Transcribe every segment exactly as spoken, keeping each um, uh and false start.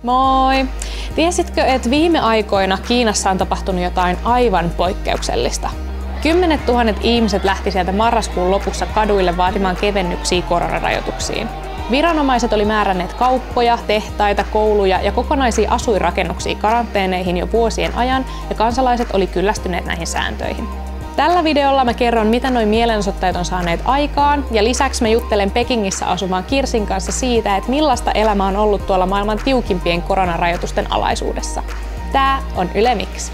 Moi! Tiesitkö, että viime aikoina Kiinassa on tapahtunut jotain aivan poikkeuksellista? Kymmenet tuhannet ihmiset lähti sieltä marraskuun lopussa kaduille vaatimaan kevennyksiä koronarajoituksiin. Viranomaiset oli määränneet kauppoja, tehtaita, kouluja ja kokonaisia asuinrakennuksia karanteeneihin jo vuosien ajan ja kansalaiset oli kyllästyneet näihin sääntöihin. Tällä videolla mä kerron, mitä noi mielenosoittajat on saaneet aikaan, ja lisäksi mä juttelen Pekingissä asumaan Kirsin kanssa siitä, että millaista elämä on ollut tuolla maailman tiukimpien koronarajoitusten alaisuudessa. Tää on Yle Mix.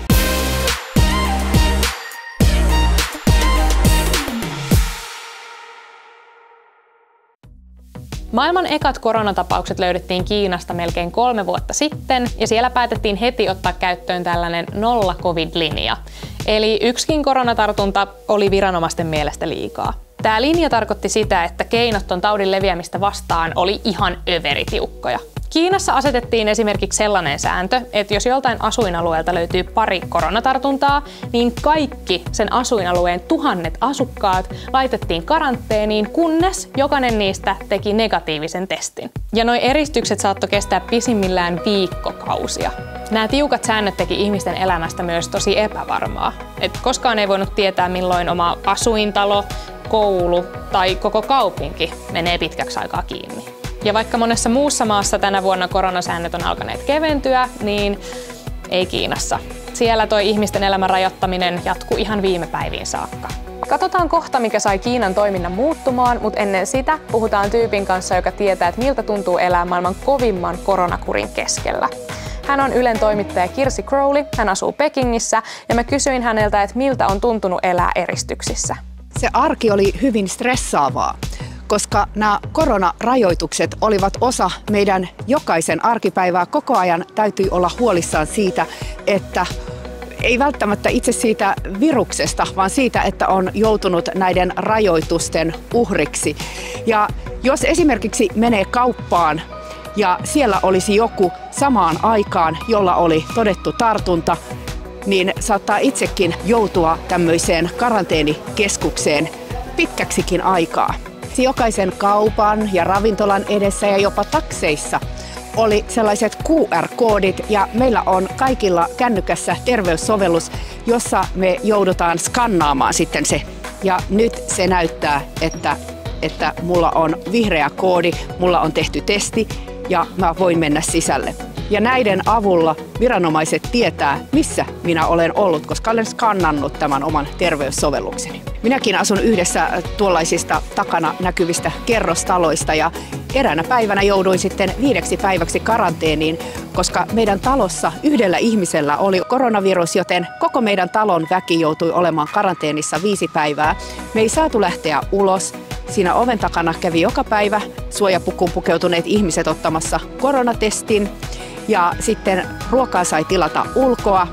Maailman ekat koronatapaukset löydettiin Kiinasta melkein kolme vuotta sitten, ja siellä päätettiin heti ottaa käyttöön tällainen nolla-covid-linja. Eli yksikin koronatartunta oli viranomaisten mielestä liikaa. Tämä linja tarkoitti sitä, että keinot ton taudin leviämistä vastaan oli ihan överitiukkoja. Kiinassa asetettiin esimerkiksi sellainen sääntö, että jos joltain asuinalueelta löytyy pari koronatartuntaa, niin kaikki sen asuinalueen tuhannet asukkaat laitettiin karanteeniin, kunnes jokainen niistä teki negatiivisen testin. Ja noi eristykset saattoi kestää pisimmillään viikkokausia. Nämä tiukat säännöt teki ihmisten elämästä myös tosi epävarmaa. Et koskaan ei voinut tietää, milloin oma asuintalo, koulu tai koko kaupunki menee pitkäksi aikaa kiinni. Ja vaikka monessa muussa maassa tänä vuonna koronasäännöt on alkaneet keventyä, niin ei Kiinassa. Siellä toi ihmisten elämän rajoittaminen jatkuu ihan viime päiviin saakka. Katsotaan kohta, mikä sai Kiinan toiminnan muuttumaan, mutta ennen sitä puhutaan tyypin kanssa, joka tietää, että miltä tuntuu elää maailman kovimman koronakurin keskellä. Hän on Ylen toimittaja Kirsi Crowley, hän asuu Pekingissä, ja mä kysyin häneltä, että miltä on tuntunut elää eristyksissä. Se arki oli hyvin stressaavaa, koska nämä koronarajoitukset olivat osa meidän jokaisen arkipäivää. Koko ajan täytyy olla huolissaan siitä, että ei välttämättä itse siitä viruksesta, vaan siitä, että on joutunut näiden rajoitusten uhriksi. Ja jos esimerkiksi menee kauppaan ja siellä olisi joku samaan aikaan, jolla oli todettu tartunta, niin saattaa itsekin joutua tämmöiseen karanteenikeskukseen pitkäksikin aikaa. Jokaisen kaupan ja ravintolan edessä ja jopa takseissa oli sellaiset Q R-koodit, ja meillä on kaikilla kännykässä terveyssovellus, jossa me joudutaan skannaamaan sitten se. Ja nyt se näyttää, että, että mulla on vihreä koodi, mulla on tehty testi ja mä voin mennä sisälle. Ja näiden avulla viranomaiset tietää, missä minä olen ollut, koska olen skannannut tämän oman terveyssovellukseni. Minäkin asun yhdessä tuollaisista takana näkyvistä kerrostaloista, ja eräänä päivänä jouduin sitten viideksi päiväksi karanteeniin, koska meidän talossa yhdellä ihmisellä oli koronavirus, joten koko meidän talon väki joutui olemaan karanteenissa viisi päivää. Me ei saatu lähteä ulos. Siinä oven takana kävi joka päivä suojapukuun pukeutuneet ihmiset ottamassa koronatestin, ja sitten ruokaa sai tilata ulkoa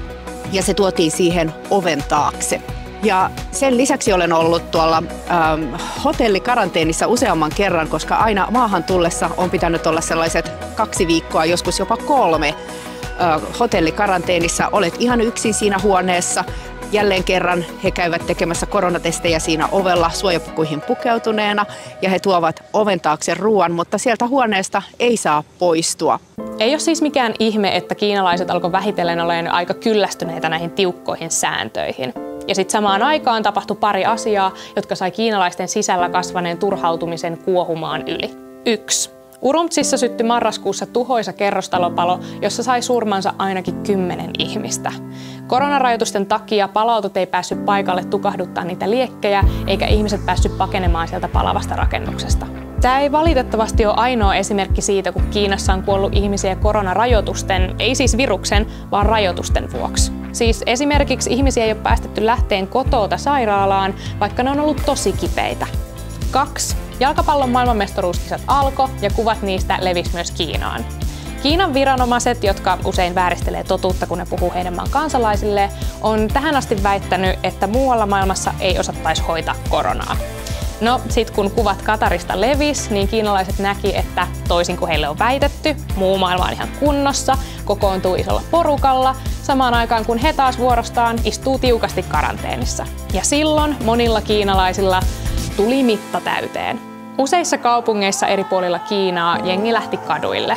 ja se tuotiin siihen oven taakse. Ja sen lisäksi olen ollut tuolla ähm, hotellikaranteenissa useamman kerran, koska aina maahan tullessa on pitänyt olla sellaiset kaksi viikkoa, joskus jopa kolme äh, hotellikaranteenissa. Olet ihan yksin siinä huoneessa. Jälleen kerran he käyvät tekemässä koronatestejä siinä ovella suojapukuihin pukeutuneena, ja he tuovat oven taakse ruoan, mutta sieltä huoneesta ei saa poistua. Ei ole siis mikään ihme, että kiinalaiset alkoi vähitellen olemaan aika kyllästyneitä näihin tiukkoihin sääntöihin. Ja sitten samaan aikaan tapahtui pari asiaa, jotka sai kiinalaisten sisällä kasvaneen turhautumisen kuohumaan yli. Yksi. Urumtsissa syttyi marraskuussa tuhoisa kerrostalopalo, jossa sai surmansa ainakin kymmenen ihmistä. Koronarajoitusten takia palautot ei päässyt paikalle tukahduttaa niitä liekkejä, eikä ihmiset päässyt pakenemaan sieltä palavasta rakennuksesta. Tämä ei valitettavasti ole ainoa esimerkki siitä, kun Kiinassa on kuollut ihmisiä koronarajoitusten, ei siis viruksen, vaan rajoitusten vuoksi. Siis esimerkiksi ihmisiä ei ole päästetty lähteen kotoota sairaalaan, vaikka ne on ollut tosi kipeitä. Kaksi. Jalkapallon maailmanmestaruuskisat alkoi ja kuvat niistä levisi myös Kiinaan. Kiinan viranomaiset, jotka usein vääristelee totuutta, kun ne puhuu heidän maan kansalaisille, on tähän asti väittänyt, että muualla maailmassa ei osattaisi hoitaa koronaa. No, sit kun kuvat Katarista levisi, niin kiinalaiset näki, että toisin kuin heille on väitetty, muu maailma on ihan kunnossa, kokoontuu isolla porukalla, samaan aikaan kun he taas vuorostaan istuu tiukasti karanteenissa. Ja silloin monilla kiinalaisilla tuli mitta täyteen. Useissa kaupungeissa eri puolilla Kiinaa jengi lähti kaduille.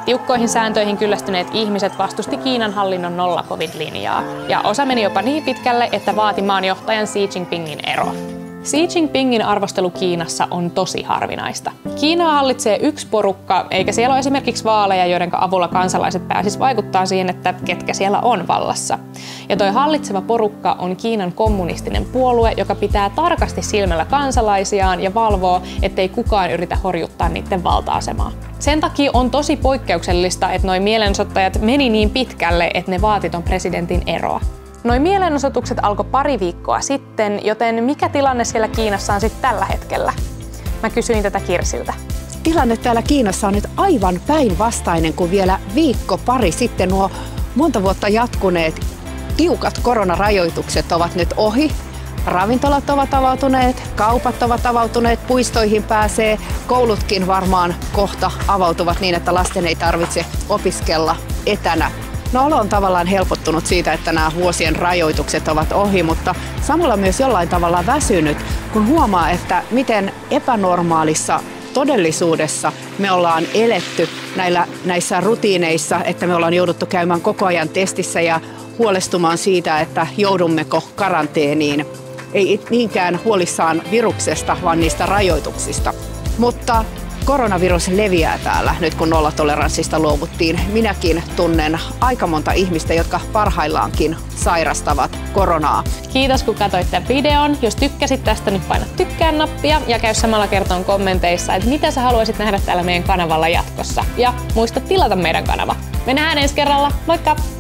Tiukkoihin sääntöihin kyllästyneet ihmiset vastusti Kiinan hallinnon nolla-covid-linjaa. Ja osa meni jopa niin pitkälle, että vaati maan johtajan Xi Jinpingin eroa. Xi Jinpingin arvostelu Kiinassa on tosi harvinaista. Kiinaa hallitsee yksi porukka, eikä siellä ole esimerkiksi vaaleja, joiden avulla kansalaiset pääsisivät vaikuttaa siihen, että ketkä siellä on vallassa. Ja toi hallitseva porukka on Kiinan kommunistinen puolue, joka pitää tarkasti silmällä kansalaisiaan ja valvoo, ettei kukaan yritä horjuttaa niiden valta-asemaa. Sen takia on tosi poikkeuksellista, että noi mielenosoittajat meni niin pitkälle, että ne vaati ton presidentin eroa. Noi mielenosoitukset alkoi pari viikkoa sitten, joten mikä tilanne siellä Kiinassa on sitten tällä hetkellä? Mä kysyin tätä Kirsiltä. Tilanne täällä Kiinassa on nyt aivan päinvastainen kuin vielä viikko pari sitten. Nuo monta vuotta jatkuneet tiukat koronarajoitukset ovat nyt ohi. Ravintolat ovat avautuneet, kaupat ovat avautuneet, puistoihin pääsee, koulutkin varmaan kohta avautuvat niin, että lasten ei tarvitse opiskella etänä. No, olo on tavallaan helpottunut siitä, että nämä vuosien rajoitukset ovat ohi, mutta samalla myös jollain tavalla väsynyt, kun huomaa, että miten epänormaalissa todellisuudessa me ollaan eletty näillä, näissä rutiineissa, että me ollaan jouduttu käymään koko ajan testissä ja huolestumaan siitä, että joudummeko karanteeniin. Ei niinkään huolissaan viruksesta, vaan niistä rajoituksista. Mutta koronavirus leviää täällä nyt, kun nollatoleranssista luovuttiin. Minäkin tunnen aika monta ihmistä, jotka parhaillaankin sairastavat koronaa. Kiitos, kun katsoit tämän videon. Jos tykkäsit tästä, nyt paina tykkään nappia ja käy samalla kertoon kommenteissa, että mitä sä haluaisit nähdä täällä meidän kanavalla jatkossa. Ja muista tilata meidän kanava. Me nähdään ensi kerralla. Moikka!